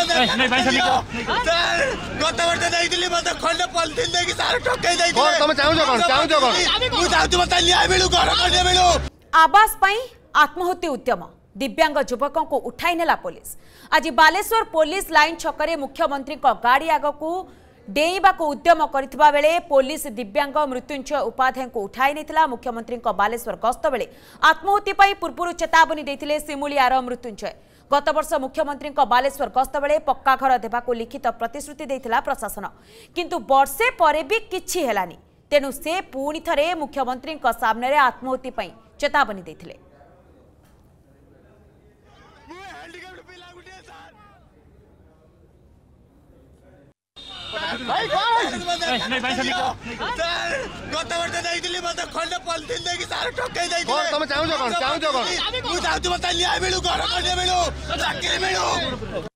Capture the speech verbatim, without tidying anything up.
नहीं भाई सर गत वर्ष देइतिली मते खंडे पॉलिथिन देकी सारे ठकै देइतिले कोन तुम चाहू जो कोन चाहू जो कोन मु चाहू मते न्याय मिलू घर करने मिलू। आवास पई आत्महत्या उद्यम दिव्यांग युवकों को उठाई नेला पुलिस। आज बालेश्वर पुलिस लाइन छकरे मुख्यमंत्री गाड़ी आगकू डेइबा को उद्यम करथिबा बेले पुलिस दिव्यांग मृत्युंजय उपाध्याय को उठाई नेतिला। मुख्यमंत्री बालेश्वर गस्त बेले आत्महत्या पई पूर्व चेतावनी देथिले सिमुलियार मृत्युंजय। गत वर्ष मुख्यमंत्री बालेश्वर गस्त बेले पक्का घर देबाको लिखित प्रतिश्रुति देथिला प्रशासन, किंतु वर्षे परे भी किछि हेलानी। तेणु से पुणी थरे मुख्यमंत्री सामने रे आत्महत्या पई चेतावनी देथिले। नहीं भाई सर गत वर्ष देइतिली मते खंडे पॉलिथिन देकी सारे ठकै देइतिले कोन तुम चाहू जो कोन चाहू जो कोन मु चाहू मते न्याय मिलू घर करने मिलू चाकरी मिलू।